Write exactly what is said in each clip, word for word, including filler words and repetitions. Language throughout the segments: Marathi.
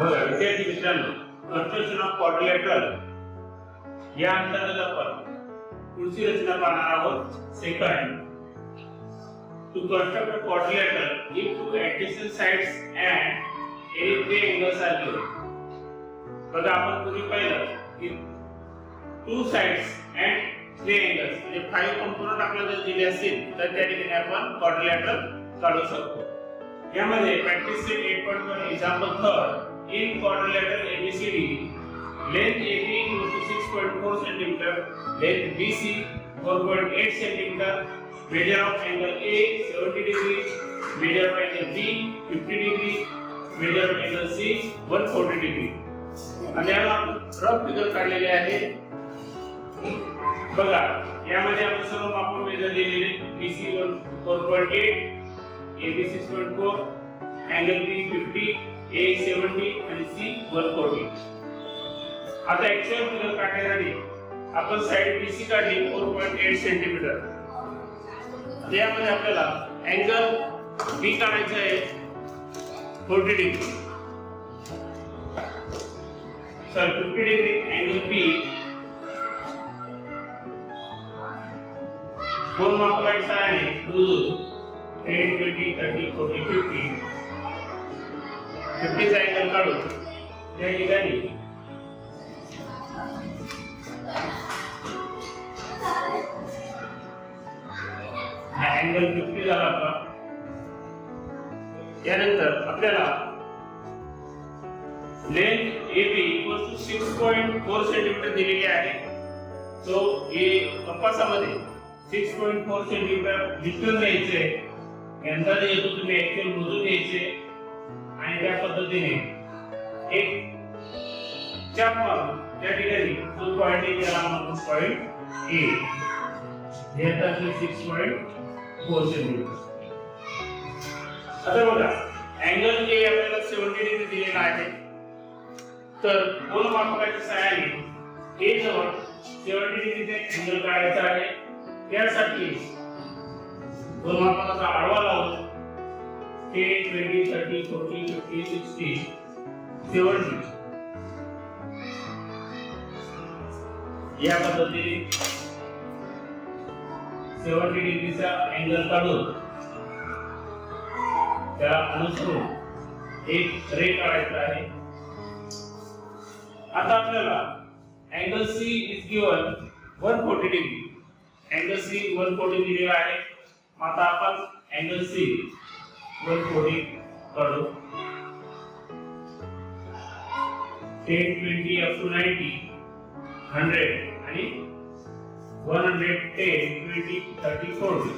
बघा विद्यार्थी मित्रांनो, कन्स्ट्रक्शन ऑफ क्वाड्रिलॅटरल या अंतर्गत आपण पुढची रचना पाहणार आहोत. Second, to construct a quadrilateral if two adjacent sides and any three angles are given. बघा आपण पूर्वी पाहिलं की two sides and three angles म्हणजे five कंपोनंट आपल्याला जर दिले असतील तर त्या ठिकाणी आपण क्वाड्रिलॅटरल काढू शकतो. यामध्ये practice set eight point one example third in quadrilateral A B C D length A B equals to six point four centimeter, length B C four point eight centimeter, measure of angle A seventy degree, measure of angle B fifty degree, measure of angle C one hundred forty degree. आणि आपण रफ फिगर काढलेले आहे. बघा यामध्ये आपण सर्व माप मेजर दिलेले B C four point eight, A B six point four, angle B fifty, A seventy आणि C one hundred forty. आता एक्चुअल फिगर काढण्यासाठी आपण साइड B C काढली four point eight सेंटीमीटर. यामध्ये आपल्याला अँगल B काढायचा आहे forty डिग्री, सर fifty डिग्री अँगल B. कोण मापायचा आहे ten, twenty, thirty, forty, fifty. fifty चा अँगल काढू. त्या ठिकाणी अँगल fifty झाला का. त्यानंतर आपल्याला length A B equal to six point four centimetre दिलेली आहे. सो हे कंपासामध्ये six point four centimetre distance द्यायचे. अंदाजे येतो तुम्ही एक्चुअल मोजून घ्यायचे आणि त्या पद्धतीने एक चाप मारून त्या ठिकाणी जो पॉइंट आहे त्याला आपण पॉइंट A घेत असेल six point four सेंटीमीटर. आता बघा अँगल A आपल्याला seventy डिग्री दिलेला आहे. तर कोन मापकाच्या सहाय्याने A जवळ seventy डिग्रीचे अँगल काढायचा आहे. त्यासाठी कोन मापकाचा आडवा लावून ten, twenty, thirty, forty, fifty, sixty, seventy या पद्धतीने seventy डिग्रीचा अँगल काढून त्याला अनुसरून एक रे काढायचा आहे. आता आपल्याला angle C is given one hundred forty degree. Angle C one hundred forty दिलेला आहे. आता आपण angle C one hundred forty काढू. ten, twenty up to ninety, one hundred आणि one hundred ten, twenty, thirty, forty.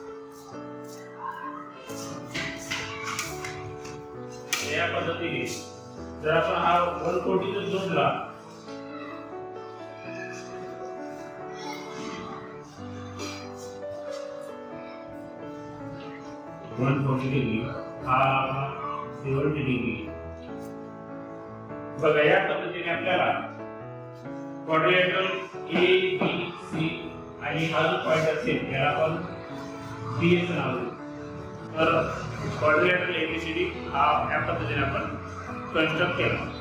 या पद्धतीने जर आपण हा one hundred forty चा जोडला one hundred forty डिग्री हा seventy डिग्री. बघा या पद्धतीने आपल्याला क्वाड्रिलॅटरल A B C आणि हा जो पॉइंट असेल त्याला आपण B असं नाव देऊ. तर quadrilateral A B C D हा या पद्धतीने आपण कन्स्ट्रक्ट केला.